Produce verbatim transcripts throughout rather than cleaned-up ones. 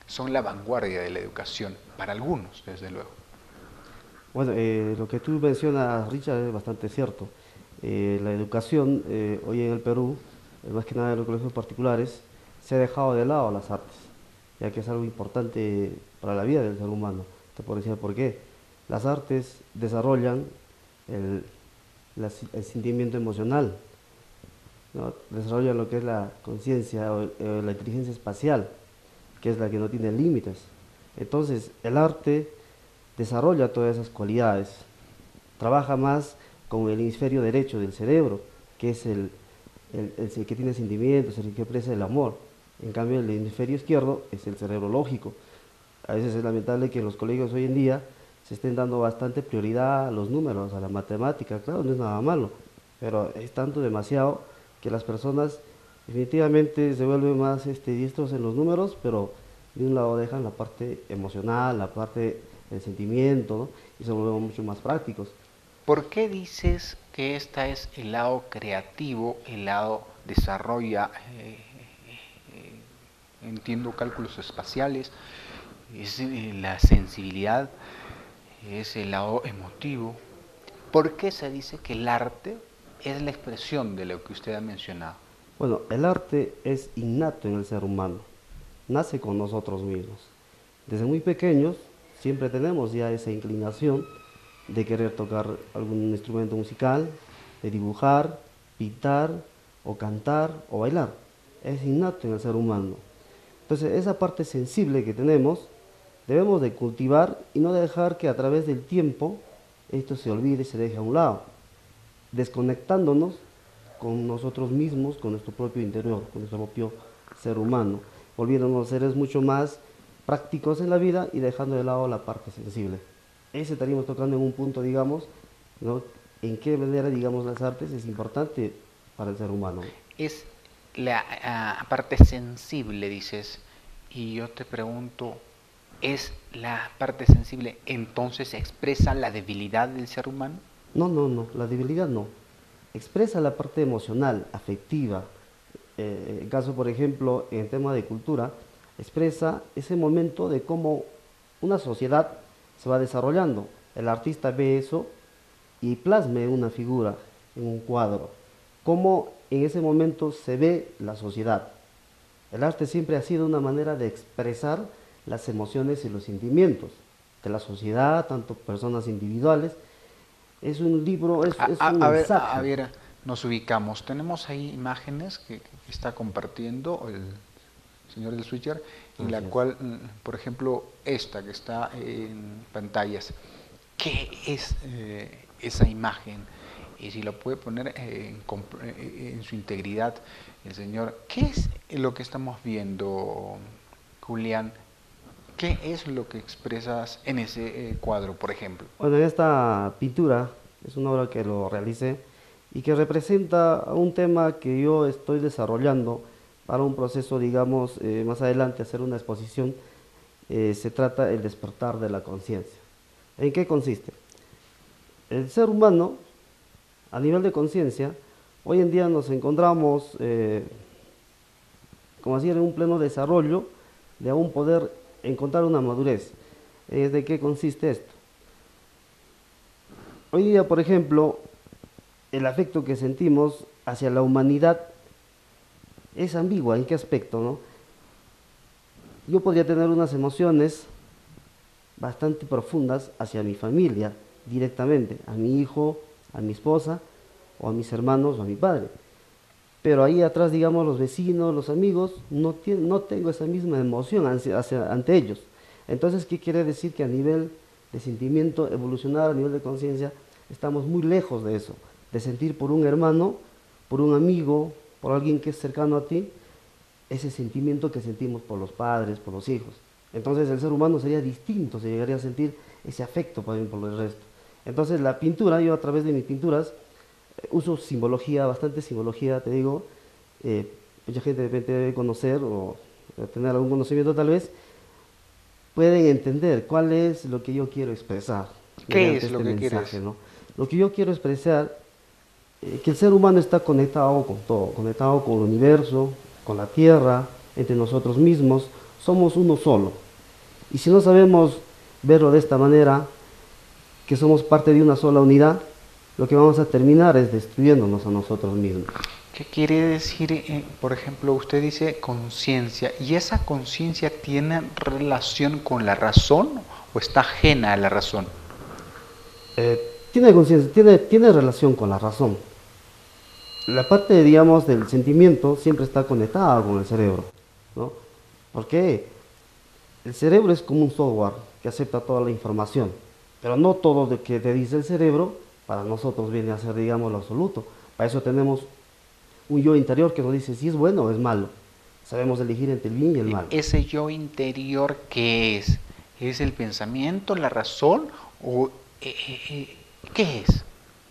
son la vanguardia de la educación, para algunos, desde luego. Bueno, eh, lo que tú mencionas, Richard, es bastante cierto. Eh, la educación eh, hoy en el Perú, eh, más que nada en los colegios particulares, se ha dejado de lado las artes, ya que es algo importante para la vida del ser humano. Te puedo decir por qué. Las artes desarrollan el, la- el sentimiento emocional, ¿no? Desarrollan lo que es la conciencia o, o la inteligencia espacial, que es la que no tiene límites. Entonces, el arte desarrolla todas esas cualidades, trabaja más con el hemisferio derecho del cerebro, que es el, el, el que tiene sentimientos, el que expresa el amor. En cambio, el hemisferio izquierdo es el cerebro lógico. A veces es lamentable que en los colegios hoy en día se estén dando bastante prioridad a los números, a la matemática. Claro, no es nada malo, pero es tanto demasiado que las personas definitivamente se vuelven más este, diestros en los números, pero de un lado dejan la parte emocional, la parte del sentimiento, ¿no? Y se vuelven mucho más prácticos. ¿Por qué dices que esta es el lado creativo, el lado desarrolla, eh, eh, entiendo, cálculos espaciales, es eh, la sensibilidad, es el lado emotivo? ¿Por qué se dice que el arte es la expresión de lo que usted ha mencionado? Bueno, el arte es innato en el ser humano, nace con nosotros mismos. Desde muy pequeños siempre tenemos ya esa inclinación de querer tocar algún instrumento musical, de dibujar, pintar o cantar o bailar. Es innato en el ser humano. Entonces, esa parte sensible que tenemos debemos de cultivar y no dejar que a través del tiempo esto se olvide y se deje a un lado, desconectándonos con nosotros mismos, con nuestro propio interior, con nuestro propio ser humano, volviéndonos seres mucho más prácticos en la vida y dejando de lado la parte sensible. Ese estaríamos tocando en un punto, digamos, ¿no? En qué manera, digamos, las artes es importante para el ser humano. Es la ah, parte sensible, dices, y yo te pregunto, ¿es la parte sensible entonces expresa la debilidad del ser humano? No, no, no, la debilidad no. Expresa la parte emocional, afectiva. Eh, en caso, por ejemplo, en el tema de cultura, expresa ese momento de cómo una sociedad se va desarrollando. El artista ve eso y plasma en una figura, en un cuadro, cómo en ese momento se ve la sociedad. El arte siempre ha sido una manera de expresar las emociones y los sentimientos de la sociedad, tanto personas individuales. Es un libro, es, A, es a- un a ver, a mensaje. ver, nos ubicamos. Tenemos ahí imágenes que, que está compartiendo el señor del Switcher, en la Así es. cual, mm, por ejemplo, esta que está en pantallas, ¿qué es eh, esa imagen? Y si lo puede poner eh, en, comp- eh, en su integridad el señor, ¿qué es lo que estamos viendo, Julián? ¿Qué es lo que expresas en ese eh, cuadro, por ejemplo? Bueno, en esta pintura es una obra que lo realicé y que representa un tema que yo estoy desarrollando para un proceso, digamos, eh, más adelante, hacer una exposición. Eh, se trata el despertar de la conciencia. ¿En qué consiste? El ser humano, a nivel de conciencia, hoy en día nos encontramos, eh, como así, en un pleno desarrollo de aún poder encontrar una madurez. Eh, ¿de qué consiste esto? Hoy día, por ejemplo, el afecto que sentimos hacia la humanidad es ambigua. ¿En qué aspecto, no? Yo podría tener unas emociones bastante profundas hacia mi familia, directamente, a mi hijo, a mi esposa, o a mis hermanos, o a mi padre. Pero ahí atrás, digamos, los vecinos, los amigos, no, tienen, no tengo esa misma emoción hacia, hacia- ante ellos. Entonces, ¿qué quiere decir? Que a nivel de sentimiento, evolucionar a nivel de conciencia, estamos muy lejos de eso, de sentir por un hermano, por un amigo, por alguien que es cercano a ti, ese sentimiento que sentimos por los padres, por los hijos. Entonces el ser humano sería distinto, se llegaría a sentir ese afecto por el resto. Entonces la pintura, yo a través de mis pinturas, eh, uso simbología, bastante simbología, te digo, eh, mucha gente de repente debe conocer o eh, tener algún conocimiento tal vez, pueden entender cuál es lo que yo quiero expresar ¿Qué mediante es lo este que mensaje, quieres? ¿no? Lo que yo quiero expresar, eh, que el ser humano está conectado con todo, conectado con el universo, con la tierra, entre nosotros mismos. somos uno solo. Y si no sabemos verlo de esta manera, que somos parte de una sola unidad, lo que vamos a terminar es destruyéndonos a nosotros mismos. ¿Qué quiere decir, eh, por ejemplo, usted dice conciencia, y esa conciencia tiene relación con la razón o está ajena a la razón? Eh, tiene conciencia, tiene, tiene relación con la razón. La parte, digamos, del sentimiento siempre está conectada con el cerebro, ¿no? Porque el cerebro es como un software que acepta toda la información, pero no todo lo que te dice el cerebro para nosotros viene a ser, digamos, lo absoluto. Para eso tenemos un yo interior que nos dice si es bueno o es malo. Sabemos elegir entre el bien y el mal. ¿Ese yo interior qué es? ¿Es el pensamiento, la razón o eh, eh, qué es?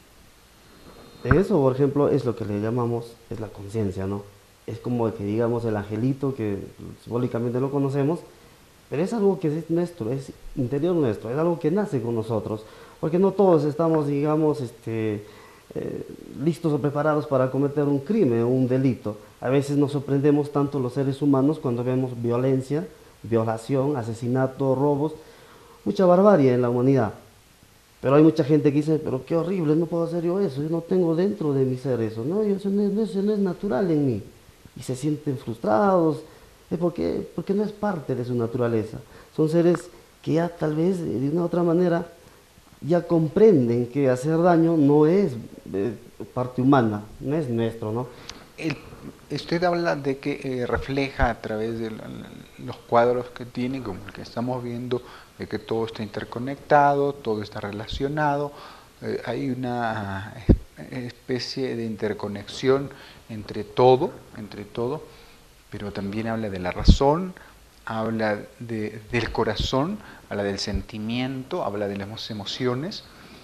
Eso, por ejemplo, es lo que le llamamos, es la conciencia, ¿no? Es como que digamos el angelito que simbólicamente lo conocemos, pero es algo que es nuestro, es interior nuestro, es algo que nace con nosotros, porque no todos estamos, digamos, este, eh, listos o preparados para cometer un crimen o un delito. A veces nos sorprendemos tanto los seres humanos cuando vemos violencia, violación, asesinato, robos, mucha barbarie en la humanidad. Pero hay mucha gente que dice, pero qué horrible, no puedo hacer yo eso, yo no tengo dentro de mi ser eso, no, eso no es, eso no es natural en mí. Y se sienten frustrados, es porque, porque no es parte de su naturaleza. Son seres que ya tal vez de una u otra manera ya comprenden que hacer daño no es eh, parte humana, no es nuestro, ¿no? El, usted habla de que eh, refleja a través de los cuadros que tiene, como el que estamos viendo, de que todo está interconectado, todo está relacionado, eh, hay una especie de interconexión entre todo, entre todo, pero también habla de la razón, habla de, del corazón, habla del sentimiento, habla de las emociones.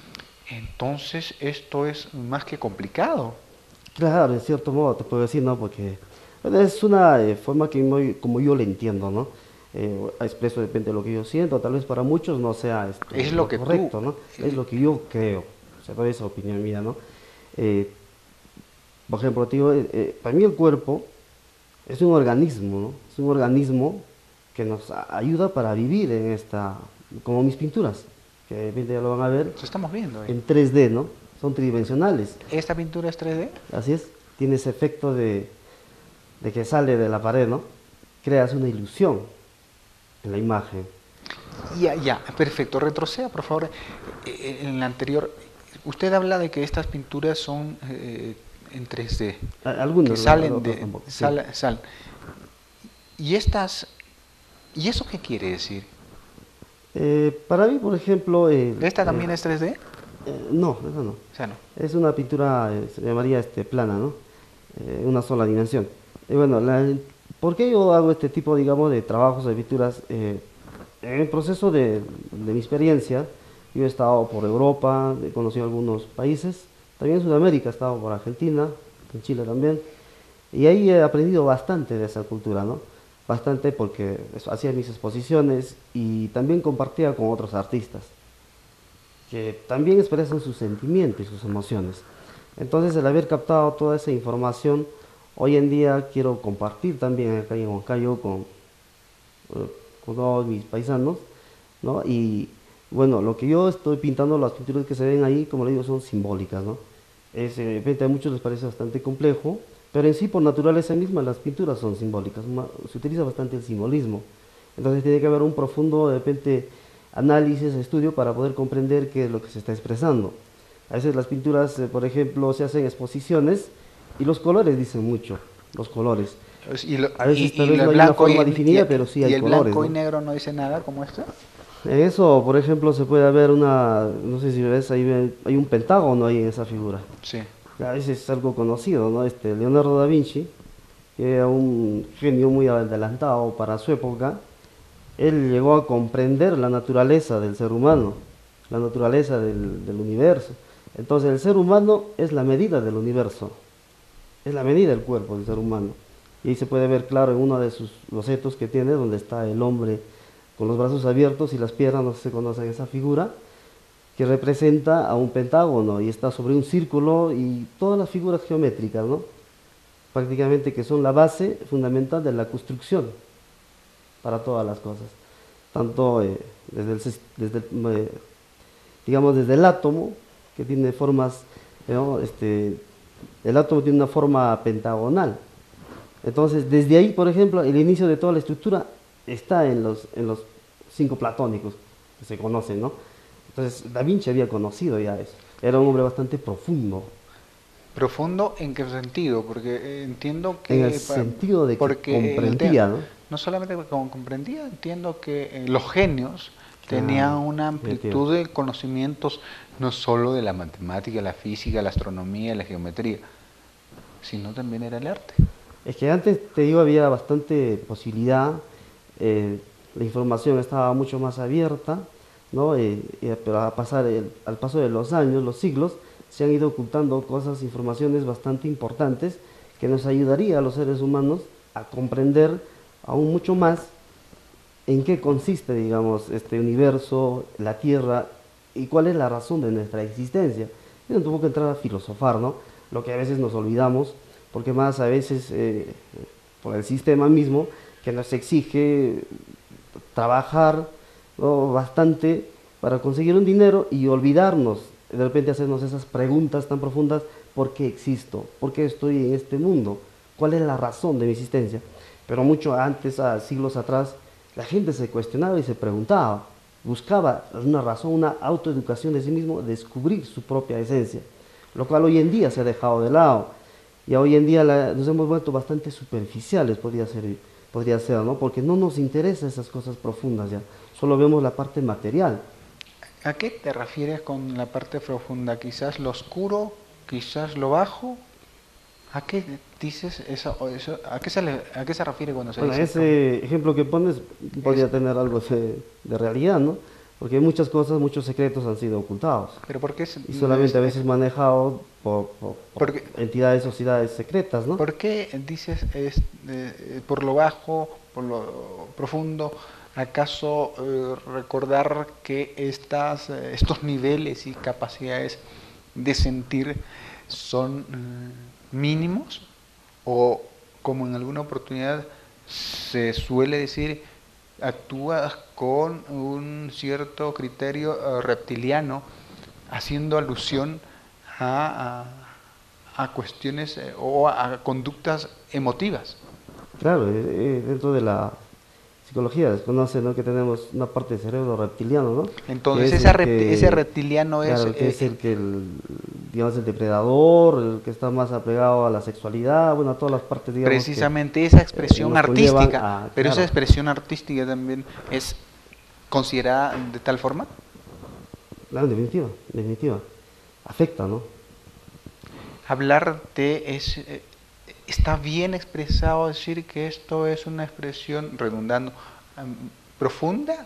Entonces esto es más que complicado. Claro, en cierto modo te puedo decir, ¿no? Porque bueno, es una eh, forma que muy- como yo le entiendo, ¿no? Eh, expreso depende de lo que yo siento, tal vez para muchos no sea esto, Es lo lo que tú, correcto, ¿no? Es eh, lo que yo creo, o sea, toda esa opinión mía, ¿no? Eh, por ejemplo, te digo, eh, eh, para mí el cuerpo es un organismo, ¿no? Es un organismo que nos a- ayuda para vivir en esta, como mis pinturas, que de repente ya lo van a ver lo estamos viendo ahí. en tres D, ¿no? Son tridimensionales, ¿Esta pintura es tres D? así es, tiene ese efecto de, de que sale de la pared, ¿no? Creas una ilusión en la imagen. Ya, ya, perfecto. Retroceda, por favor. Eh, eh, En la anterior, usted habla de que estas pinturas son eh, en tres D, A- que Algunos, ¿no? salen Otros de, tampoco, sí. sal, sal. Y estas, ¿y eso qué quiere decir? Eh, para mí, por ejemplo, eh, ¿Esta eh, también es tres D? eh, no, eso no. O sea, no. Es una pintura, eh, se llamaría este, plana, ¿no? Eh, una sola dimensión. Y bueno, la- ¿por qué yo hago este tipo, digamos, de trabajos, de pinturas? Eh, en el proceso de, de mi experiencia, yo he estado por Europa, he conocido algunos países, también en Sudamérica, he estado por Argentina, en Chile también, y ahí he aprendido bastante de esa cultura, ¿no? Bastante porque eso, hacía mis exposiciones y también compartía con otros artistas que también expresan sus sentimientos y sus emociones. Entonces, el haber captado toda esa información, hoy en día quiero compartir también acá en Huancayo con, eh, con todos mis paisanos, ¿no? Y bueno, lo que yo estoy pintando, las pinturas que se ven ahí, como le digo, son simbólicas, ¿no? Es, eh, de repente a muchos les parece bastante complejo, pero en sí, por naturaleza misma, las pinturas son simbólicas, ma- se utiliza bastante el simbolismo. Entonces tiene que haber un profundo, de repente, análisis, estudio para poder comprender qué es lo que se está expresando. A veces las pinturas, eh, por ejemplo, se hacen exposiciones y los colores dicen mucho, los colores. Y, lo- A veces y- tal y vez lo no hay una blanco y, forma definida, y- pero sí y hay el colores, blanco y ¿no? negro no dice nada como esto. En eso, por ejemplo, se puede ver una, no sé si ves, ahí ven- hay un pentágono ahí en esa figura. Sí. A veces es algo conocido, ¿no? Este, Leonardo da Vinci, que era un genio muy adelantado para su época, él llegó a comprender la naturaleza del ser humano, la naturaleza del, del universo. Entonces el ser humano es la medida del universo, es la medida del cuerpo del ser humano. Y ahí se puede ver claro en uno de sus bocetos que tiene, donde está el hombre con los brazos abiertos y las piernas, no sé si se conocen esa figura, que representa a un pentágono y está sobre un círculo y todas las figuras geométricas, ¿no? Prácticamente que son la base fundamental de la construcción. para todas las cosas, tanto eh, desde, el, sis- desde el, eh, digamos, desde el átomo, que tiene formas, ¿no? Este, el átomo tiene una forma pentagonal. Entonces, desde ahí, por ejemplo, el inicio de toda la estructura está en los, en los cinco platónicos que se conocen, ¿no? Entonces, Da Vinci había conocido ya eso. Era un hombre bastante profundo, ¿Profundo en qué sentido? Porque eh, entiendo en el que, pa- sentido de que porque el tema, comprendía, ¿no? no solamente como comprendía, entiendo que eh, los genios tenían Claro, una definitiva. amplitud de conocimientos no solo de la matemática, la física, la astronomía, la geometría, sino también era el arte. Es que antes, te digo, había bastante posibilidad, eh, la información estaba mucho más abierta, ¿no? Eh, eh, pero a pasar el- al paso de los años, los siglos, se han ido ocultando cosas, informaciones bastante importantes que nos ayudaría a los seres humanos a comprender aún mucho más en qué consiste, digamos, este universo, la Tierra y cuál es la razón de nuestra existencia. Y no tuvo que entrar a filosofar, ¿no? Lo que a veces nos olvidamos, porque más a veces eh, por el sistema mismo que nos exige trabajar, ¿no? Bastante para conseguir un dinero y olvidarnos, de repente hacernos esas preguntas tan profundas: ¿por qué existo? ¿Por qué estoy en este mundo? ¿Cuál es la razón de mi existencia? Pero mucho antes, a siglos atrás, la gente se cuestionaba y se preguntaba, buscaba una razón, una autoeducación de sí mismo, descubrir su propia esencia, lo cual hoy en día se ha dejado de lado. Y hoy en día la- nos hemos vuelto bastante superficiales, podría ser, podría ser, ¿no? Porque no nos interesan esas cosas profundas ya, solo vemos la parte material. ¿A qué te refieres con la parte profunda? ¿Quizás lo oscuro? ¿Quizás lo bajo? ¿A qué dices eso? o eso- ¿A qué se, le- a qué se refiere cuando se Bueno, dice profundo? ese ejemplo que pones Es, podría tener algo de, de realidad, ¿no? Porque muchas cosas, muchos secretos han sido ocultados pero ¿por qué es, y es- solamente a es- veces manejados por, por- por porque entidades, sociedades secretas, ¿no? ¿por qué dices es, eh, por lo bajo, por lo profundo? ¿Acaso eh, recordar que estas, eh, estos niveles y capacidades de sentir son mm, mínimos? ¿O como en alguna oportunidad se suele decir, actúas con un cierto criterio eh, reptiliano, haciendo alusión a, a- a cuestiones eh, o a conductas emotivas? Claro, eh, eh, dentro de la psicología se conoce, ¿no? Que tenemos una parte del cerebro reptiliano, ¿no? Que Entonces es esa el repti- ese que, reptiliano es, claro, que es eh, el que, el, digamos, el depredador, el que está más apegado a la sexualidad, bueno, a todas las partes, digamos, que precisamente esa eh, expresión nos conllevan artística, a, pero esa claro, expresión artística también es considerada de tal forma. claro, en definitiva, en definitiva, afecta, ¿no? Hablar de es, eh, está bien expresado decir que esto es una expresión, redundando, am, profunda,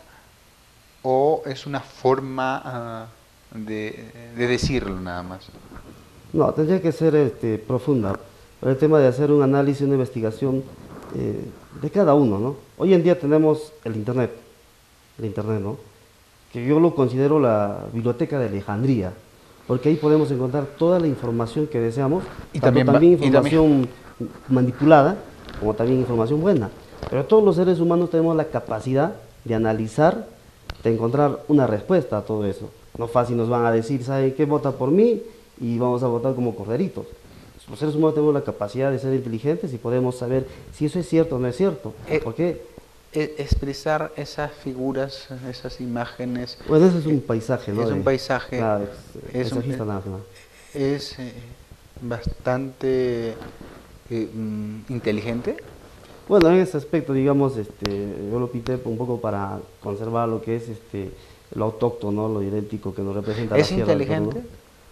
o es una forma ah, de, de decirlo nada más. No, tendría que ser este, profunda, por el tema de hacer un análisis, una investigación eh, de cada uno, ¿no? Hoy en día tenemos el Internet, el Internet, ¿no? Que yo lo considero la biblioteca de Alejandría, porque ahí podemos encontrar toda la información que deseamos, Y tanto también va, también y también, información manipulada como también información buena. Pero todos los seres humanos tenemos la capacidad de analizar, de encontrar una respuesta a todo eso. No fácil nos van a decir, ¿saben qué? Vota por mí y vamos a votar como corderitos. Los seres humanos tenemos la capacidad de ser inteligentes y podemos saber si eso es cierto o no es cierto. eh, ¿Por qué? eh, expresar esas figuras, esas imágenes, Bueno, ese es eh, un paisaje, ¿no? es un De, paisaje, claro, es, eh, es, un- paisajista eh, nada más. es eh, bastante eh, mm, inteligente. Bueno, en ese aspecto, digamos, este, yo lo pinté un poco para conservar lo que es este, lo autóctono, lo idéntico que nos representa la Es sierra del Perú, inteligente, ¿no?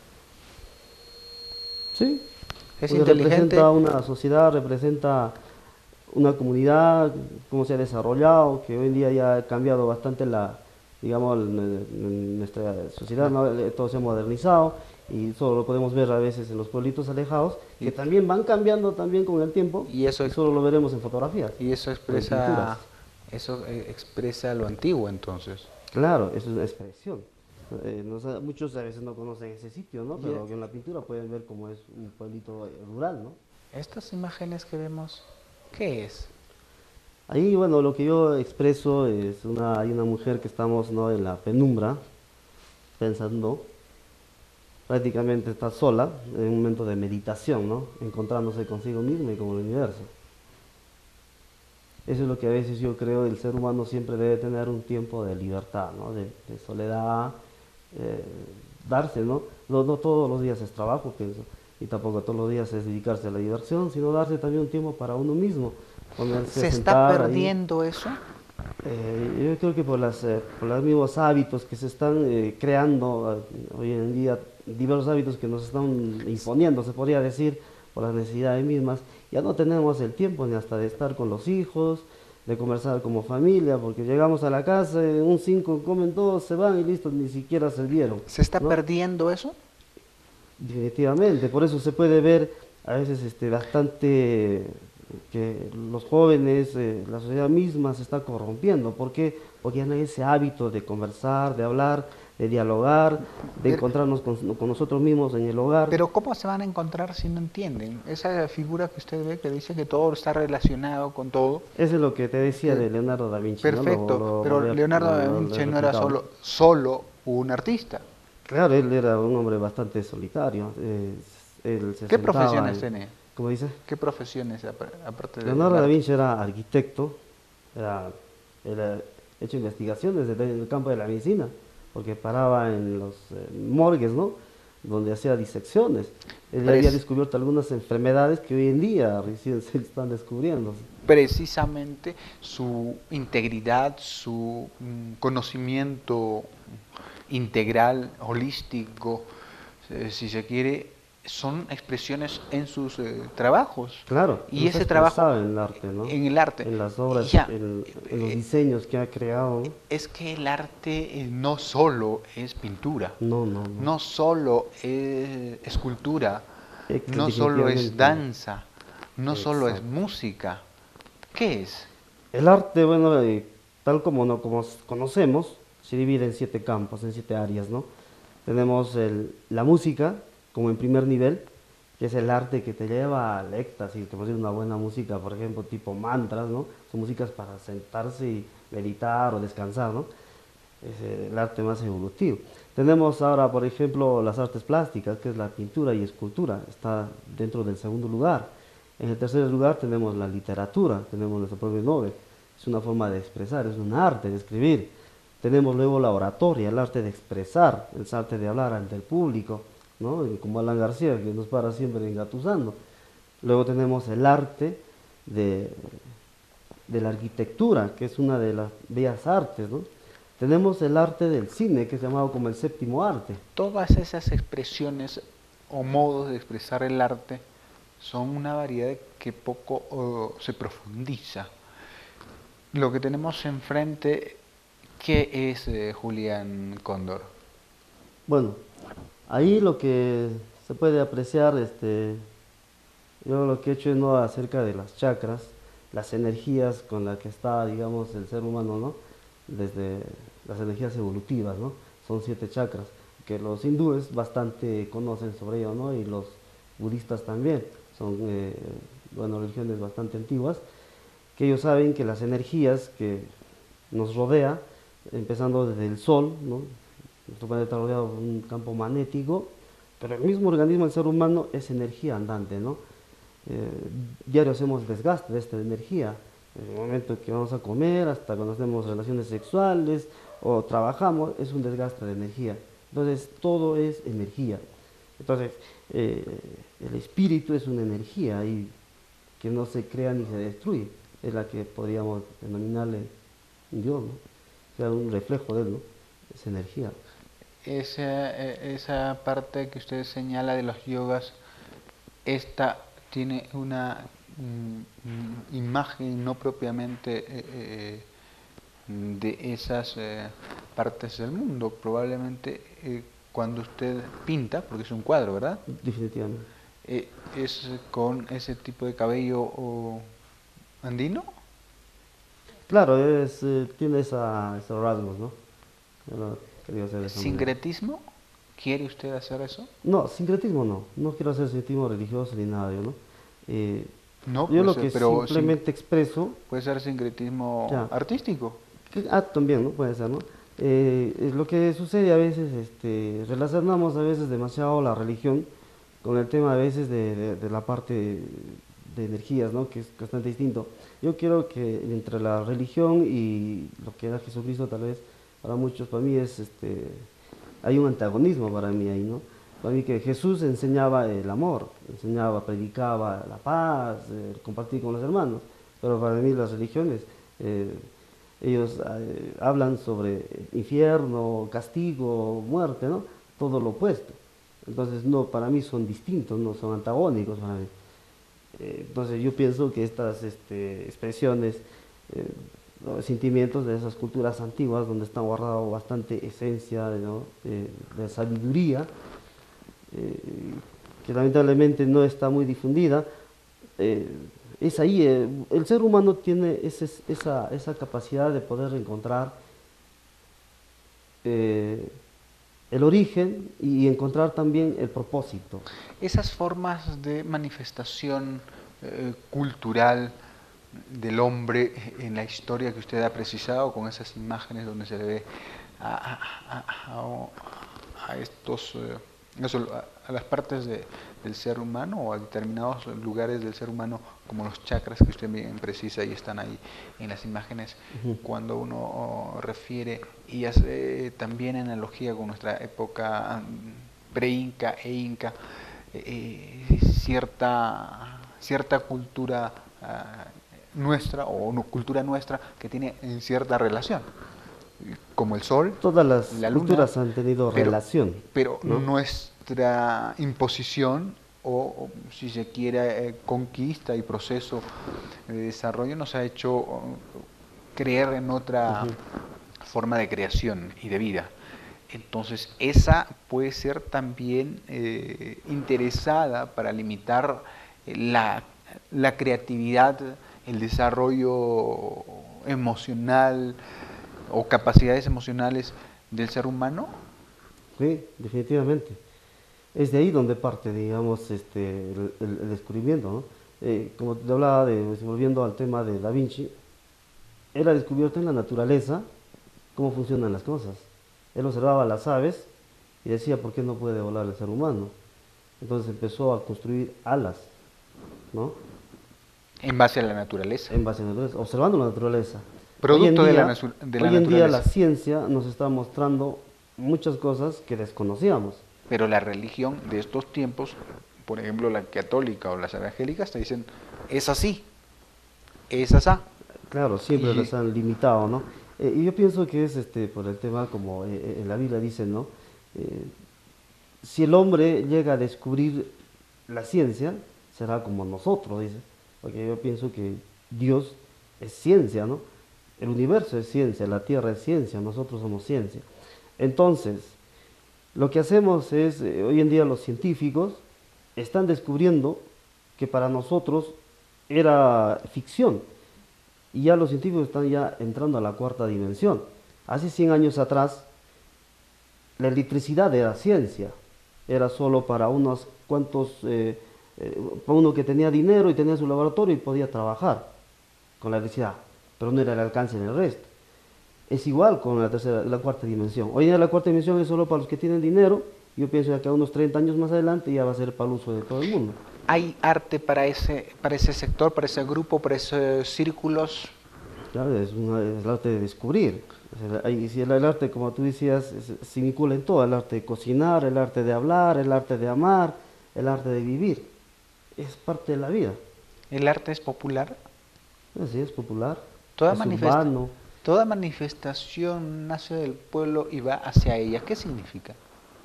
Sí, es porque inteligente. representa una sociedad, representa una comunidad, cómo se ha desarrollado, que hoy en día ya ha cambiado bastante la, digamos, el- el- nuestra sociedad, ¿no? Eh, Todo se ha modernizado y solo lo podemos ver a veces en los pueblitos alejados, que Y, también van cambiando también con el tiempo y eso y ex- solo lo veremos en fotografías y eso o en pinturas. expresa eso eh, expresa lo antiguo entonces. Claro, eso es una expresión. Eh, no sa- muchos a veces no conocen ese sitio, ¿no? Y, eh, Pero que en la pintura pueden ver cómo es un pueblito eh, rural, ¿no? estas imágenes que vemos, ¿qué es? Ahí, bueno, lo que yo expreso es una, hay una mujer que estamos, ¿no?, en la penumbra, pensando, prácticamente está sola, en un momento de meditación, ¿no?, encontrándose consigo misma y con el universo. Eso es lo que a veces yo creo el ser humano siempre debe tener un tiempo de libertad, ¿no?, de, de soledad, eh, darse, ¿no? ¿no? No todos los días es trabajo, pienso, y tampoco todos los días es dedicarse a la diversión, sino darse también un tiempo para uno mismo, ponerse a ¿Se está sentar ahí. perdiendo eso? Eh, yo creo que por, las, eh, por los mismos hábitos que se están eh, creando eh, hoy en día, diversos hábitos que nos están imponiendo, se podría decir, por las necesidades mismas, ya no tenemos el tiempo ni hasta de estar con los hijos, de conversar como familia, porque llegamos a la casa, en un cinco comen todos, se van y listo, ni siquiera se vieron, ¿Se está ¿no? perdiendo eso? Definitivamente, por eso se puede ver a veces este, bastante que los jóvenes, eh, la sociedad misma se está corrompiendo. ¿Por qué? Porque ya no hay ese hábito de conversar, de hablar, de dialogar, de Pero, encontrarnos con, con nosotros mismos en el hogar. pero ¿cómo se van a encontrar si no entienden? Esa figura que usted ve que dice que todo está relacionado con todo. Eso es lo que te decía eh, de Leonardo da Vinci, ¿no? Lo, Perfecto, lo, lo pero había- Leonardo lo- da lo- lo he Vinci no era replicado. solo, solo un artista. Claro, él era un hombre bastante solitario. eh, él se ¿Qué sentaba profesiones en, tenía? ¿cómo dice? ¿Qué profesiones apar- aparte del Leonardo da arte? Vinci era arquitecto, era, era hecho investigaciones desde el campo de la medicina, porque paraba en los eh, morgues, ¿no?, donde hacía disecciones. Él ya había Pres- descubierto algunas enfermedades que hoy en día recién se están descubriendo. Precisamente su integridad, su mm, conocimiento integral, holístico, eh, si se quiere, son expresiones en sus eh, trabajos. Claro, Y los ha ese trabajo expresado en el arte, ¿no? en el arte, En las obras, ya, en, en los eh, diseños que ha creado. es que el arte eh, no solo es pintura, No, no, no. no solo es escultura, Eh, que no solo es definitivamente, danza, no solo es exacto. música. ¿Qué es? El arte, bueno, eh, tal como, no, como s- conocemos, se divide en siete campos, en siete áreas, ¿no? Tenemos el- la música como en primer nivel, que es el arte que te lleva al éxtasis, que puede ser una buena música, por ejemplo, tipo mantras, ¿no? Son músicas para sentarse y meditar o descansar, ¿no? Es eh, el arte más evolutivo. Tenemos ahora, por ejemplo, las artes plásticas, que es la pintura y escultura, está dentro del segundo lugar. En el tercer lugar tenemos la literatura, tenemos nuestro propio Nobel, es una forma de expresar, es un arte de escribir. Tenemos luego la oratoria, el arte de expresar, el arte de hablar ante el público, ¿no?, y como Alan García, que nos para siempre engatusando. Luego tenemos el arte de, de la arquitectura, que es una de las bellas artes, ¿no? Tenemos el arte del cine, que es llamado como el séptimo arte. Todas esas expresiones o modos de expresar el arte son una variedad que poco oh, se profundiza. Lo que tenemos enfrente, ¿qué es eh, Julián Cóndor? Bueno, ahí lo que se puede apreciar, este, yo lo que he hecho es no acerca de las chakras, las energías con las que está, digamos, el ser humano, ¿no? Desde las energías evolutivas, ¿no? Son siete chakras, que los hindúes bastante conocen sobre ello, ¿no? Y los budistas también, son, eh, bueno, religiones bastante antiguas, que ellos saben que las energías que nos rodea, empezando desde el sol, ¿no? Nuestro planeta está rodeado por un campo magnético, pero el mismo organismo del ser humano es energía andante, ¿no? Eh, diario hacemos desgaste de esta energía, en el momento que vamos a comer, hasta cuando hacemos relaciones sexuales o trabajamos, es un desgaste de energía. Entonces, todo es energía. Entonces, eh, el espíritu es una energía y que no se crea ni se destruye, es la que podríamos denominarle Dios, ¿no? O sea, un reflejo de él, ¿no? Es energía. Esa, eh, esa parte que usted señala de los yogas, esta tiene una mm, mm, imagen no propiamente eh, eh, de esas eh, partes del mundo. Probablemente eh, cuando usted pinta, porque es un cuadro, ¿verdad? Definitivamente. Eh, ¿es con ese tipo de cabello o andino? Claro, es, eh, tiene esa, esos rasgos, ¿no? Yo lo quería hacer de esa manera. ¿Sincretismo? ¿Quiere usted hacer eso? No, sincretismo no. No quiero hacer sincretismo religioso ni nada de ello, ¿no? Eh, No, Yo puede lo ser, que pero sin- simplemente expreso, puede ser sincretismo ya, artístico. que- ah, también, ¿no? Puede ser, ¿no? Eh, es lo que sucede a veces, este, relacionamos a veces demasiado la religión con el tema a veces de, de- de la parte de energías, ¿no? Que es bastante distinto. Yo quiero que entre la religión y lo que era Jesucristo, tal vez para muchos, para mí es, este, hay un antagonismo para mí ahí, ¿no? Para mí que Jesús enseñaba el amor, enseñaba, predicaba la paz, el compartir con los hermanos, pero para mí las religiones, eh, ellos eh, hablan sobre infierno, castigo, muerte, ¿no? Todo lo opuesto. Entonces, no, para mí son distintos, no son antagónicos para mí. Eh, entonces, yo pienso que estas este, expresiones, eh, ¿no? Sentimientos de esas culturas antiguas, donde está guardado bastante esencia, ¿no? de, de sabiduría, eh, que lamentablemente no está muy difundida, eh, es ahí, eh, el ser humano tiene ese- esa, esa capacidad de poder encontrar eh, el origen y encontrar también el propósito. Esas formas de manifestación eh, cultural del hombre en la historia que usted ha precisado, con esas imágenes donde se le ve a, a- a- a- a estos, eh, eso, a, a las partes de- del ser humano o a determinados lugares del ser humano, como los chakras que usted bien precisa y están ahí en las imágenes, Ujú. cuando uno oh, refiere y hace también analogía con nuestra época mm, pre-inca e inca, eh, eh, cierta, cierta cultura ah, nuestra o no, cultura nuestra que tiene en cierta relación, como el sol, Todas las la luna, culturas han tenido pero, relación, pero ¿no? nuestra imposición o, o, si se quiere, eh, conquista y proceso de desarrollo nos ha hecho oh, creer en otra Ujú. forma de creación y de vida. Entonces, esa puede ser también eh, interesada para limitar eh, la, la creatividad, el desarrollo emocional o capacidades emocionales del ser humano. Sí, definitivamente. Es de ahí donde parte, digamos, este, el, el- el descubrimiento, ¿no? Eh, como te hablaba, de, pues, volviendo al tema de Da Vinci, él ha descubierto en la naturaleza cómo funcionan las cosas. Él observaba las aves y decía, ¿por qué no puede volar el ser humano? Entonces empezó a construir alas, ¿no? En base a la naturaleza, En base a la naturaleza, observando la naturaleza. Hoy en producto de la, día, nasu- de la hoy en día la naturaleza. ciencia nos está mostrando muchas cosas que desconocíamos. Pero la religión de estos tiempos, por ejemplo la católica o las evangélicas, te dicen, es así, es asá. Claro, siempre Y les han limitado, ¿no? Eh, y yo pienso que es este por el tema, como eh, eh, en la Biblia dice, ¿no? Eh, si el hombre llega a descubrir la ciencia, será como nosotros, dice. Porque yo pienso que Dios es ciencia, ¿no? El universo es ciencia, la tierra es ciencia, nosotros somos ciencia. Entonces, lo que hacemos es, eh, hoy en día los científicos están descubriendo que para nosotros era ficción, y ya los científicos están ya entrando a la cuarta dimensión. Hace cien años atrás, la electricidad era ciencia, era solo para unos cuantos, eh, eh, para uno que tenía dinero y tenía su laboratorio y podía trabajar con la electricidad, pero no era el alcance en el resto. Es igual con la tercera, la cuarta dimensión. Hoy en día la cuarta dimensión es solo para los que tienen dinero. Yo pienso que a unos treinta años más adelante ya va a ser para el uso de todo el mundo. hay arte para ese, para ese sector, para ese grupo, para esos círculos. Claro, es, una- es el arte de descubrir. O sea, hay- si el, el arte, como tú decías, es- se vincula en todo, el arte de cocinar, el arte de hablar, el arte de amar, el arte de vivir. Es parte de la vida. El arte es popular. Así es popular, Toda, es manifesta- urbano. toda manifestación nace del pueblo y va hacia ella. ¿Qué significa?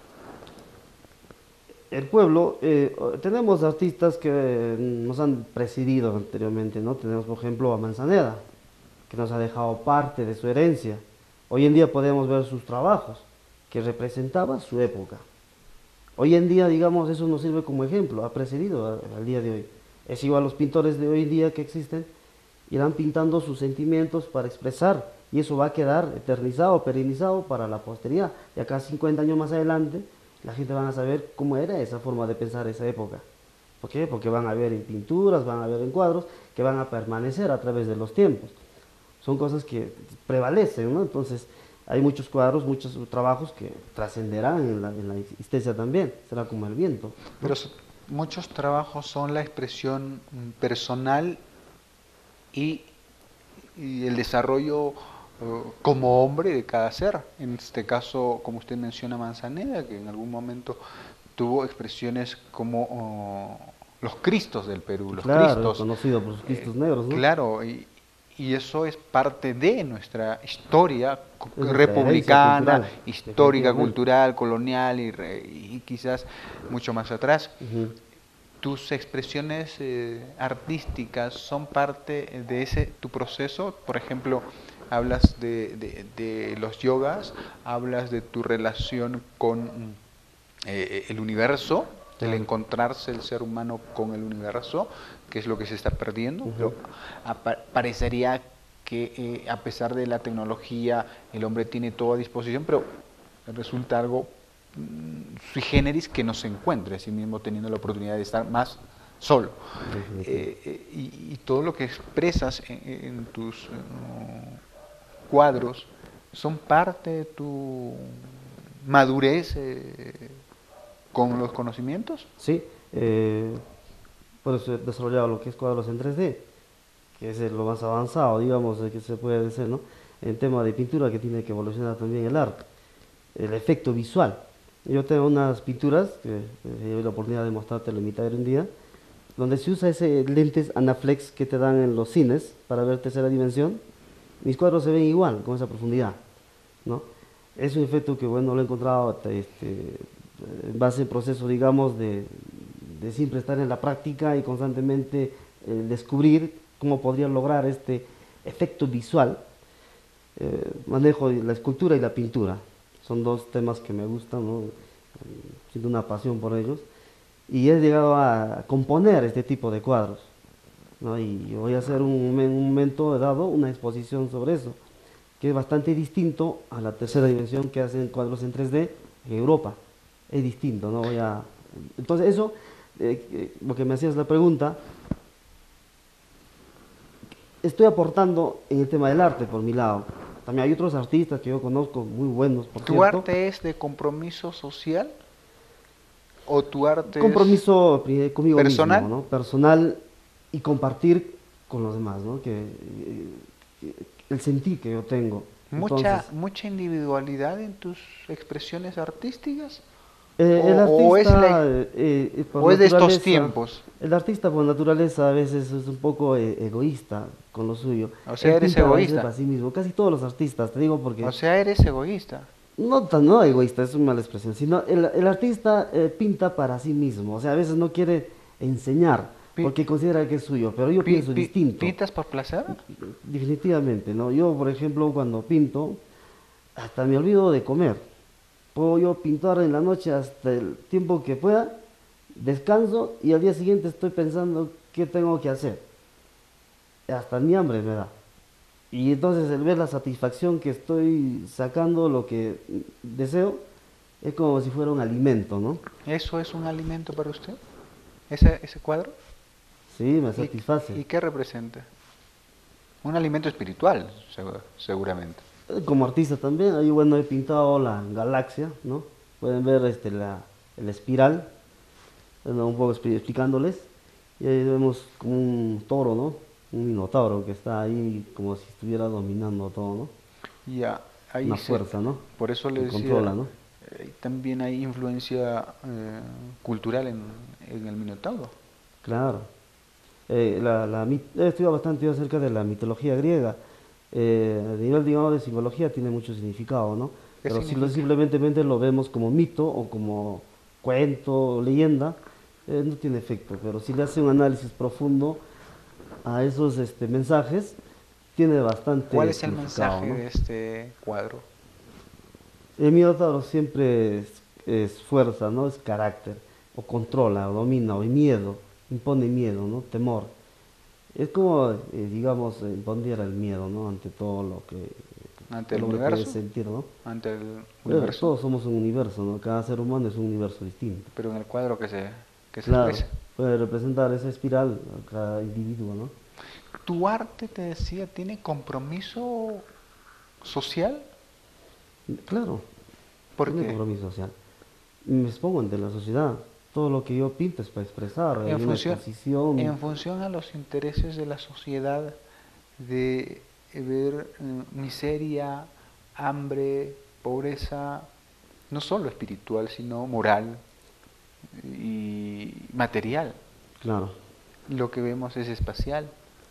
El pueblo, eh, tenemos artistas que nos han precedido anteriormente, ¿no? Tenemos, por ejemplo, a Manzanera, que nos ha dejado parte de su herencia. Hoy en día podemos ver sus trabajos, que representaban su época. Hoy en día, digamos, eso nos sirve como ejemplo, ha precedido a- al día de hoy. Es igual los pintores de hoy en día que existen, irán pintando sus sentimientos para expresar, y eso va a quedar eternizado, perenizado para la posteridad. Y acá cincuenta años más adelante, la gente va a saber cómo era esa forma de pensar esa época. ¿Por qué? Porque van a ver en pinturas, van a ver en cuadros, que van a permanecer a través de los tiempos. Son cosas que prevalecen, ¿no? Entonces, hay muchos cuadros, muchos trabajos que trascenderán en la, en la existencia también, será como el viento, ¿no? Pero so- muchos trabajos son la expresión mm, personal y, y el desarrollo eh, como hombre de cada ser. En este caso, como usted menciona, Manzaneda, que en algún momento tuvo expresiones como oh, los Cristos del Perú, los Claro, es Cristos. conocido por sus eh, cristos negros, ¿no? claro, y, y eso es parte de nuestra historia cu- Es nuestra herencia republicana, cultural, histórica, definitivamente. cultural, colonial y, re- y quizás mucho más atrás. Ujú. ¿Tus expresiones eh, artísticas son parte de ese tu proceso? Por ejemplo, hablas de, de- de los yogas, hablas de tu relación con mm, eh, el universo, el Claro. encontrarse el ser humano con el universo, que es lo que se está perdiendo, Ujú. pero apa- parecería que eh, a pesar de la tecnología, el hombre tiene todo a disposición, pero resulta algo mm, sui generis que no se encuentre a sí mismo teniendo la oportunidad de estar más solo. Definitivo. Eh, eh, y, y todo lo que expresas en, en tus eh, cuadros son parte de tu madurez eh, con los conocimientos. Sí, eh, por eso he desarrollado lo que es cuadros en tres D, que es lo más avanzado, digamos, de que se puede decir, ¿no? En tema de pintura que tiene que evolucionar también el arte, el efecto visual. Yo tengo unas pinturas, que eh, tuve la oportunidad de mostrarte la mitad de un día, donde se usa ese lentes Anaflex que te dan en los cines para ver tercera dimensión. Mis cuadros se ven igual, con esa profundidad, ¿no? Es un efecto que, bueno, lo he encontrado este, en base al proceso, digamos, de, de siempre estar en la práctica y constantemente eh, descubrir cómo podría lograr este efecto visual. Eh, manejo la escultura y la pintura, son dos temas que me gustan, ¿no? Siento una pasión por ellos y he llegado a componer este tipo de cuadros, ¿no? Y voy a hacer un, en un momento dado una exposición sobre eso, que es bastante distinto a la tercera dimensión que hacen cuadros en tres D en Europa. Es distinto, ¿no? Voy a... Entonces eso, eh, eh, lo que me hacías la pregunta, estoy aportando en el tema del arte por mi lado. También hay otros artistas que yo conozco muy buenos, por ¿Tu cierto. arte es de compromiso social o tu arte es Compromiso pri- conmigo personal? mismo, ¿no? Personal y compartir con los demás, ¿no? Que, eh, que- el sentir que yo tengo. ¿Mucha, Entonces, mucha individualidad en tus expresiones artísticas? eh, el ¿O, o es, artista, la, eh, eh, por o es de estos naturaleza, tiempos? el artista por naturaleza a veces es un poco eh, egoísta con lo suyo. O sea, Él eres pinta a veces egoísta. para sí mismo, casi todos los artistas, te digo O porque, sea, eres egoísta. no tan no egoísta, es una mala expresión, sino el, el artista eh, pinta para sí mismo, o sea, a veces no quiere enseñar Pi- porque considera que es suyo, pero yo pi- pienso pi- distinto. ¿Pintas por placer? Definitivamente, ¿no? Yo, por ejemplo, cuando pinto, hasta me olvido de comer. Puedo yo pintar en la noche hasta el tiempo que pueda, descanso y al día siguiente estoy pensando qué tengo que hacer. Hasta mi hambre me da. Y entonces el ver la satisfacción que estoy sacando, lo que deseo, es como si fuera un alimento, ¿no? ¿Eso es un alimento para usted? ¿Ese, ese cuadro? Sí, me ¿Y, satisface. y qué representa? Un alimento espiritual, segu- seguramente. Eh, Como artista también, ahí bueno he pintado la galaxia, ¿no? Pueden ver este, la, el espiral, bueno, un poco expli- explicándoles. Y ahí vemos como un toro, ¿no? Un minotauro que está ahí como si estuviera dominando todo, ¿no? Ya, ahí Una se- fuerza, ¿no? por eso le Que decía, controla, ¿no? eh, también hay influencia eh, cultural en, en el Minotauro. Claro. Eh, la, la mit- he estudiado bastante yo acerca de la mitología griega. Eh, a nivel, digamos, de simbología tiene mucho significado, ¿no? ¿Qué Pero si lo, significa? simplemente lo vemos como mito o como cuento, leyenda, eh, no tiene efecto. Pero si le hace un análisis profundo a esos este, mensajes, tiene bastante ¿Cuál es el significado, mensaje ¿no? de este cuadro? El Minotauro siempre es, es fuerza, ¿no? Es carácter, o controla, o domina, o miedo, impone miedo, ¿no? Temor. Es como, eh, digamos, eh, impondría el miedo, ¿no? Ante todo lo que ¿Ante el el hombre puede universo? sentir, ¿no? ¿Ante el Pero universo? todos somos un universo, ¿no? Cada ser humano es un universo distinto. Pero en el cuadro que se, que se Claro. expresa. puede representar esa espiral a cada individuo, ¿no? ¿Tu arte, te decía, tiene compromiso social? Claro, ¿Por tiene qué? compromiso social. Me expongo ante la sociedad. Todo lo que yo pinto es para expresar. Hay En una función, exposición. en función a los intereses de la sociedad, de ver eh, miseria, hambre, pobreza, no solo espiritual, sino moral y material. Claro, Lo que vemos es espacial.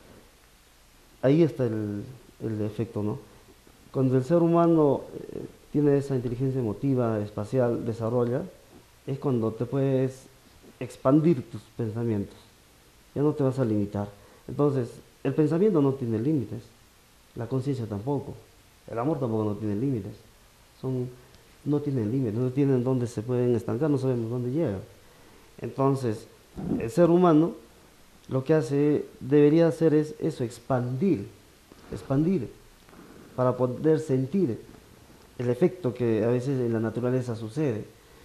ahí está el, el efecto, ¿no? Cuando el ser humano eh, tiene esa inteligencia emotiva, espacial, desarrolla, es cuando te puedes expandir tus pensamientos. Ya no te vas a limitar. Entonces, el pensamiento no tiene límites, la conciencia tampoco, el amor tampoco no tiene límites. Son, no tienen límites, no tienen dónde se pueden estancar, no sabemos dónde llegan. Entonces, el ser humano lo que hace, debería hacer es eso, expandir, expandir, para poder sentir el efecto que a veces en la naturaleza sucede.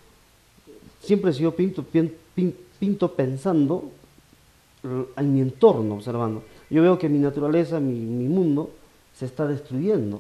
Siempre si yo pinto, pin- pin- pinto pensando l- en mi entorno, observando. Yo veo que mi naturaleza, mi, mi mundo, se está destruyendo.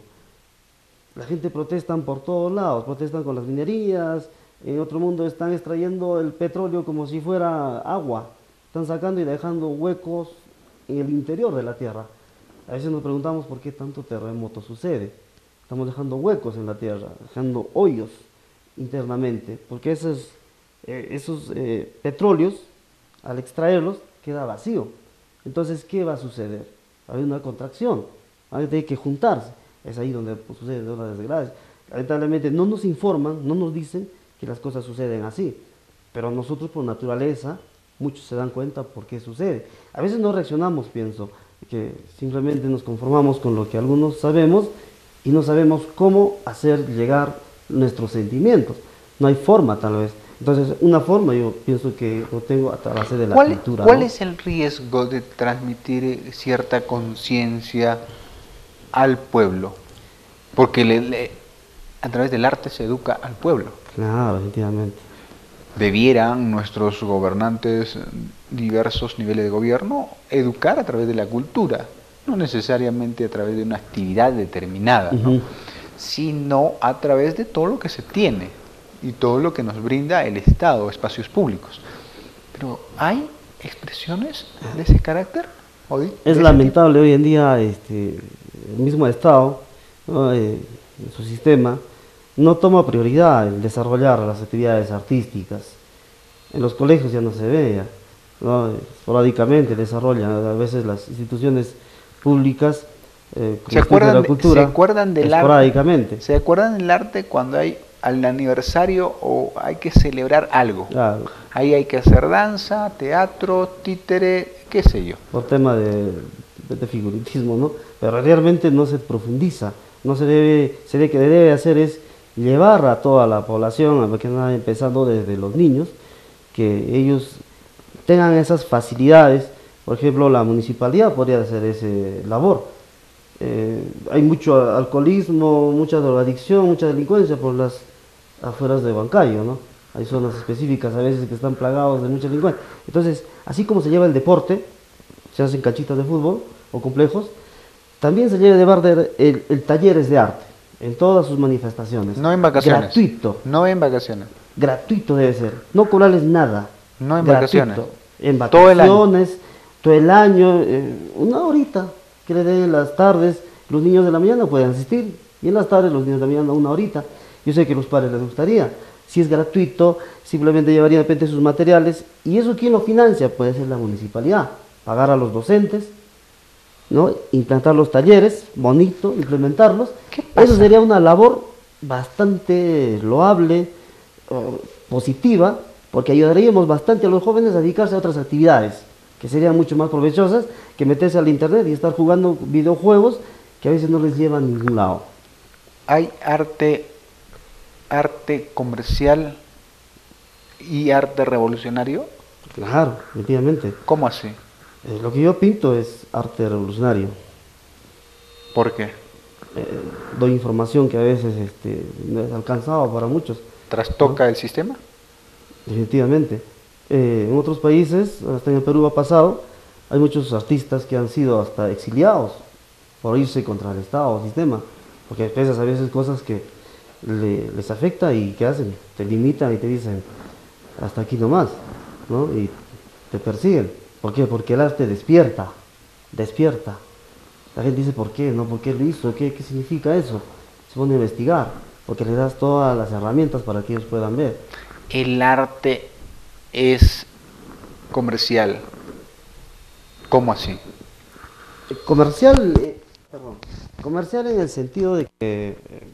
La gente protestan por todos lados, protestan con las minerías, en otro mundo están extrayendo el petróleo como si fuera agua, están sacando y dejando huecos en el interior de la tierra. A veces nos preguntamos por qué tanto terremoto sucede. Estamos dejando huecos en la tierra, dejando hoyos internamente, porque esos, eh, esos eh, petróleos, al extraerlos, queda vacío. Entonces, ¿qué va a suceder? Va a haber una contracción, van a tener que juntarse. Es ahí donde pues, suceden todas las desgracias. Lamentablemente no nos informan, no nos dicen que las cosas suceden así, pero nosotros por naturaleza, muchos se dan cuenta por qué sucede. A veces no reaccionamos, pienso, que simplemente nos conformamos con lo que algunos sabemos y no sabemos cómo hacer llegar nuestros sentimientos. No hay forma, tal vez. Entonces, una forma yo pienso que lo tengo a través de la ¿Cuál, cultura, cuál ¿no? es el riesgo de transmitir eh, cierta conciencia al pueblo? Porque le- le- a través del arte se educa al pueblo. Claro, efectivamente. Debieran nuestros gobernantes, diversos niveles de gobierno, educar a través de la cultura, no necesariamente a través de una actividad determinada, ¿no? Ujú. Sino a través de todo lo que se tiene y todo lo que nos brinda el Estado, espacios públicos. Pero ¿hay expresiones de ese carácter hoy? Es ¿De ese lamentable hoy en día este, el mismo Estado, ¿no? Eh, en su sistema, no toma prioridad el desarrollar las actividades artísticas. En los colegios ya no se ve, ya, ¿no? Esporádicamente desarrollan a veces las instituciones públicas eh, ¿Se como el Centro de acuerdan, la de- Cultura, ¿Se acuerdan del arte? esporádicamente. ¿Se acuerdan del arte cuando hay al aniversario o hay que celebrar algo? Claro, Ahí hay que hacer danza, teatro, títere, qué sé yo. por tema de, de, de figuritismo, ¿no? Pero realmente no se profundiza, no se debe, se debe, que debe hacer es llevar a toda la población, a que nada empezando desde los niños, que ellos tengan esas facilidades. Por ejemplo, la municipalidad podría hacer ese labor. Eh, hay mucho alcoholismo, mucha drogadicción, mucha delincuencia por las afueras de Huancayo, ¿no? Hay zonas específicas a veces que están plagados de mucha delincuencia. Entonces, así como se lleva el deporte, se hacen canchitas de fútbol o complejos, también se debe llevar de- el, el talleres de arte en todas sus manifestaciones. No en vacaciones. Gratuito, No en vacaciones. gratuito debe ser. No cobrarles nada. No en Gratuito. vacaciones. En Todo el año. vacaciones, todo el año, eh, una horita que le den en las tardes. Los niños de la mañana pueden asistir y en las tardes los niños de la mañana una horita. Yo sé que a los padres les gustaría. Si es gratuito, simplemente llevarían de repente sus materiales. ¿Y eso quién lo financia? Puede ser la municipalidad. Pagar a los docentes, ¿no? Implantar los talleres, bonito, implementarlos. ¿Qué pasa? Eso sería una labor bastante loable, o positiva, porque ayudaríamos bastante a los jóvenes a dedicarse a otras actividades, que serían mucho más provechosas que meterse al internet y estar jugando videojuegos que a veces no les llevan a ningún lado. Hay arte, arte comercial y arte revolucionario. Claro, efectivamente. ¿Cómo así? Eh, lo que yo pinto es arte revolucionario. ¿Por qué? Eh, doy información que a veces este, no es alcanzada para muchos. ¿Trastoca el sistema? Definitivamente. Eh, en otros países, hasta en el Perú ha pasado, hay muchos artistas que han sido hasta exiliados por irse contra el Estado o sistema, porque piensas a veces cosas que le- les afecta y ¿qué hacen? Te limitan y te dicen hasta aquí nomás, ¿no? Y te persiguen. ¿Por qué? Porque el arte despierta, despierta. La gente dice, ¿por qué? ¿No? ¿Por qué lo hizo? ¿Qué, qué significa eso? Se pone a investigar, porque le das todas las herramientas para que ellos puedan ver. El arte es comercial. ¿Cómo así? Eh, Comercial, eh, perdón, comercial en el sentido de que eh,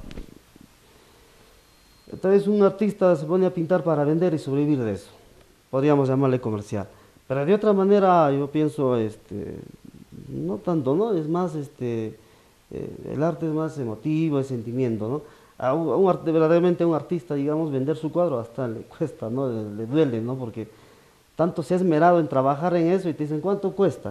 tal vez un artista se pone a pintar para vender y sobrevivir de eso. Podríamos llamarle comercial. Pero de otra manera, yo pienso, este, no tanto, ¿no? Es más, este, eh, el arte es más emotivo, es sentimiento, ¿no? A un, a un arte- verdaderamente a un artista, digamos, vender su cuadro hasta le cuesta, ¿no? Le, le duele, ¿no? Porque tanto se ha esmerado en trabajar en eso y te dicen, ¿cuánto cuesta?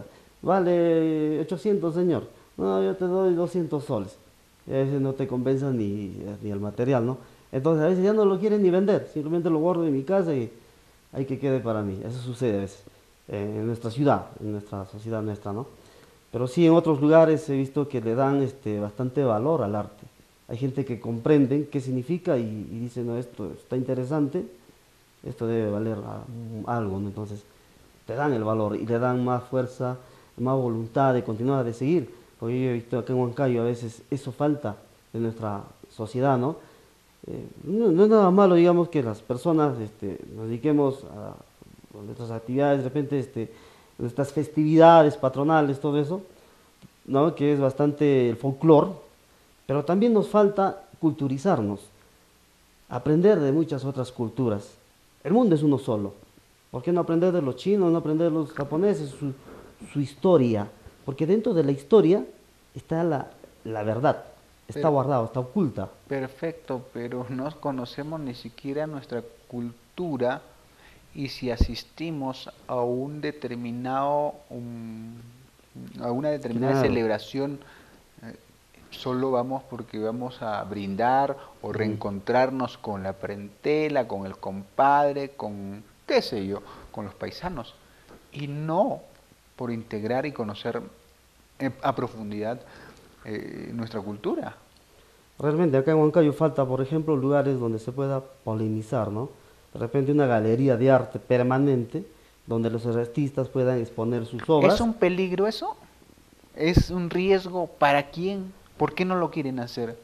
Vale ochocientos, señor. No, yo te doy doscientos soles. Y a veces no te compensa ni, ni el material, ¿no? Entonces a veces ya no lo quieren ni vender, simplemente lo guardo en mi casa y hay que quede para mí. Eso sucede a veces eh, en nuestra ciudad, en nuestra sociedad nuestra, ¿no? Pero sí en otros lugares he visto que le dan este, bastante valor al arte. Hay gente que comprenden qué significa y, y dicen, no, esto está interesante, esto debe valer a- algo, ¿no? Entonces te dan el valor y le dan más fuerza, más voluntad de continuar, de seguir. Porque yo he visto acá en Huancayo a veces eso falta en nuestra sociedad, ¿no? Eh, no, no es nada malo, digamos, que las personas este, nos dediquemos a, a nuestras actividades, de repente este, nuestras festividades patronales, todo eso, ¿no? Que es bastante el folclore, pero también nos falta culturizarnos, aprender de muchas otras culturas. El mundo es uno solo. ¿Por qué no aprender de los chinos, no aprender de los japoneses, su, su historia? Porque dentro de la historia está la, la verdad, está Pero, guardada, está oculta. perfecto, pero no conocemos ni siquiera nuestra cultura y si asistimos a un determinado, um, a una determinada Claro. celebración, eh, solo vamos porque vamos a brindar o Ujú. reencontrarnos con la parentela, con el compadre, con qué sé yo, con los paisanos, y no por integrar y conocer eh, a profundidad eh, nuestra cultura. Realmente acá en Huancayo falta, por ejemplo, lugares donde se pueda polinizar, ¿no? De repente una galería de arte permanente donde los artistas puedan exponer sus ¿Es obras. un peligro eso? ¿Es un riesgo para quién? ¿Por qué no lo quieren hacer?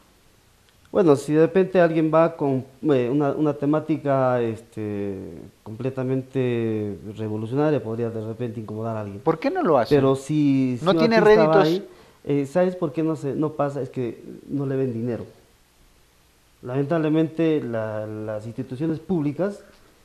Bueno, si de repente alguien va con eh, una, una temática este, completamente revolucionaria, podría de repente incomodar a alguien. ¿Por qué no lo hacen? Pero si, si ¿No un tiene artista va réditos? ahí, eh, ¿sabes por qué no, se, no pasa? Es que no le ven dinero. Lamentablemente la- las instituciones públicas,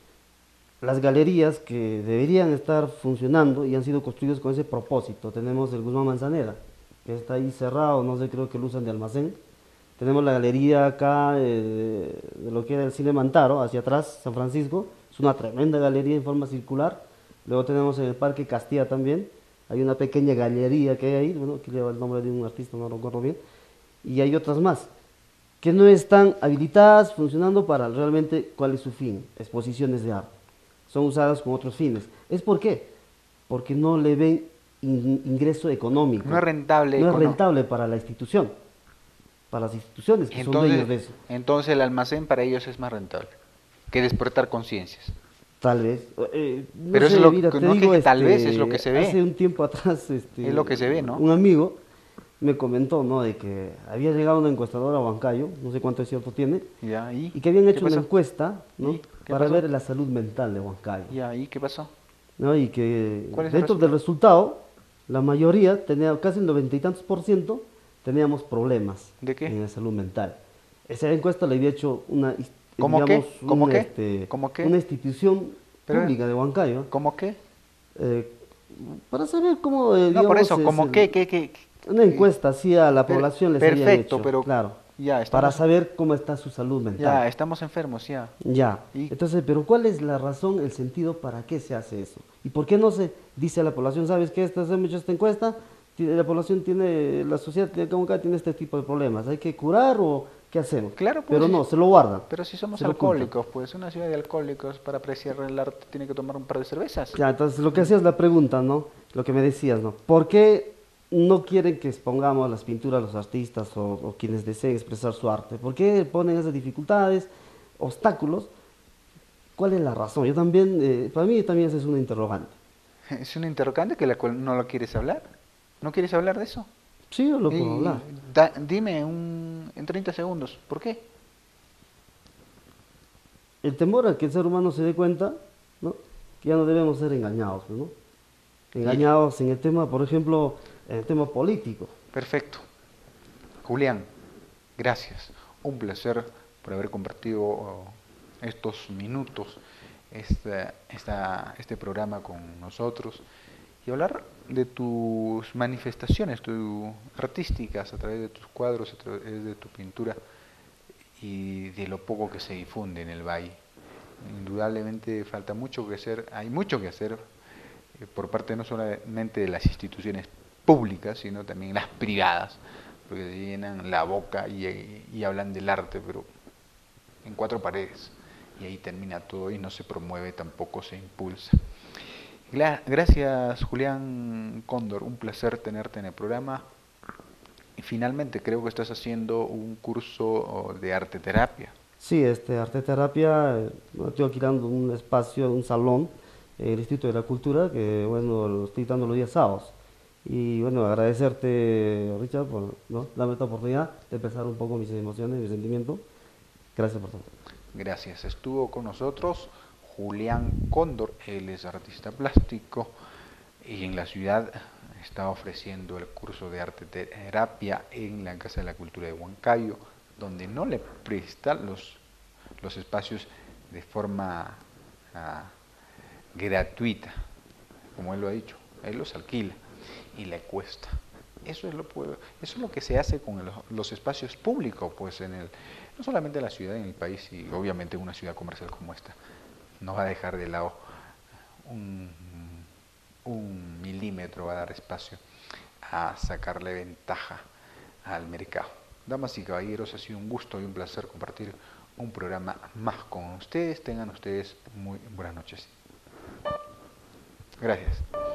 las galerías que deberían estar funcionando y han sido construidas con ese propósito. Tenemos el Guzmán Manzanera, que está ahí cerrado, no sé, creo que lo usan de almacén. Tenemos la galería acá eh, de lo que era el Cine Mantaro, hacia atrás, San Francisco. Es una tremenda galería en forma circular. Luego tenemos en el Parque Castilla también. Hay una pequeña galería que hay ahí, bueno, aquí lleva el nombre de un artista, no lo recuerdo bien. Y hay otras más que no están habilitadas, funcionando para realmente cuál es su fin, exposiciones de arte. Son usadas con otros fines. ¿Es por qué? Porque no le ven in- ingreso No es económico. rentable. No es Econo- rentable para la institución, para las instituciones que son dueños Entonces, de eso. entonces el almacén para ellos es más rentable que despertar conciencias. Tal vez. Eh, no Pero eso es sé, lo mira, que, te no es digo, que tal vez es lo que este, se hace ve, un tiempo atrás, es este, lo que se ve, ¿no? un amigo me comentó, ¿no? De que había llegado una encuestadora a Huancayo, no sé cuánto es cierto tiene, Ya, ¿y y que habían qué hecho una pasó? encuesta, ¿no? ¿Y qué Para pasó? ver la salud mental de Huancayo, Ya, ¿y qué pasó? ¿no? Y que ¿Cuál es el dentro del resultado? resultado, la mayoría, tenía casi el noventa y tantos por ciento, teníamos problemas ¿De qué? en la salud mental. Esa encuesta le había hecho una, ins- ¿Cómo digamos, qué? ¿Cómo una, qué? este, ¿Cómo qué? una institución Pero, pública de Huancayo, ¿cómo qué? eh, para saber cómo, eh, No, por digamos, eso, es ¿cómo el- qué? ¿Qué, qué? una qué- encuesta así a la per- población les habían perfecto, hecho, pero claro, ya para estamos, saber cómo está su salud mental. ya estamos enfermos, ya. Ya, ¿Y entonces, pero ¿cuál es la razón, el sentido para qué se hace eso? ¿Y por qué no se dice a la población, sabes que esta, hemos hecho esta encuesta, ti- la población tiene, la sociedad de Camucá tiene este tipo de problemas, hay que curar o ¿qué hacemos? Claro, pues, Pero sí. no, se lo guardan. Pero si somos Se lo ocultan. alcohólicos, pues una ciudad de alcohólicos, para apreciar el arte tiene que tomar un par de cervezas. Ya, entonces lo que hacías la pregunta, ¿no? Lo que me decías, ¿no? ¿Por qué no quieren que expongamos las pinturas los artistas o, o quienes deseen expresar su arte? ¿Por qué ponen esas dificultades, obstáculos? ¿Cuál es la razón? Yo también, eh, para mí también esa es una interrogante. Es una interrogante que la cual no lo quieres hablar. ¿No quieres hablar de eso? Sí, yo lo puedo Y hablar. da- dime un, en treinta segundos, ¿por qué? El temor a que el ser humano se dé cuenta, ¿no? Que ya no debemos ser engañados, ¿no? Y- Engañados en el tema, por ejemplo, en el tema político. Perfecto. Julián, gracias. Un placer por haber compartido oh, estos minutos, esta, esta- este programa con nosotros y hablar de tus manifestaciones tu- artísticas a través de tus cuadros, a través de tu pintura y de lo poco que se difunde en el valle. Indudablemente falta mucho que hacer, hay mucho que hacer eh, por parte no solamente de las instituciones públicas, sino también las privadas, porque se llenan la boca y, y hablan del arte, pero en cuatro paredes, y ahí termina todo y no se promueve, tampoco se impulsa. Gla- Gracias, Julián Cóndor, un placer tenerte en el programa. Y finalmente creo que estás haciendo un curso oh, de arte terapia. Sí, este, arte terapia, eh, no, estoy alquilando un espacio, un salón en el Instituto de la Cultura, que bueno, lo estoy dando los días sábados. Y bueno, agradecerte, Richard, por, ¿no? darme esta oportunidad de expresar un poco mis emociones, mis sentimientos. Gracias por todo. Gracias. Estuvo con nosotros Julián Cóndor, él es artista plástico y en la ciudad está ofreciendo el curso de arte terapia en la Casa de la Cultura de Huancayo, donde no le presta los, los espacios de forma ah, gratuita, como él lo ha dicho, él los alquila y le cuesta. Eso es lo, eso es lo que se hace con el, los espacios públicos, pues en el, no solamente en la ciudad, en el país y obviamente en una ciudad comercial como esta. No va a dejar de lado un, un milímetro, va a dar espacio a sacarle ventaja al mercado. Damas y caballeros, ha sido un gusto y un placer compartir un programa más con ustedes. Tengan ustedes muy buenas noches. Gracias.